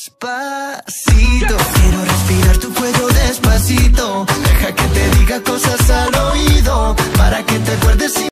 Despacito, quiero respirar tu cuello despacito. Deja que te diga cosas al oído para que te acuerdes.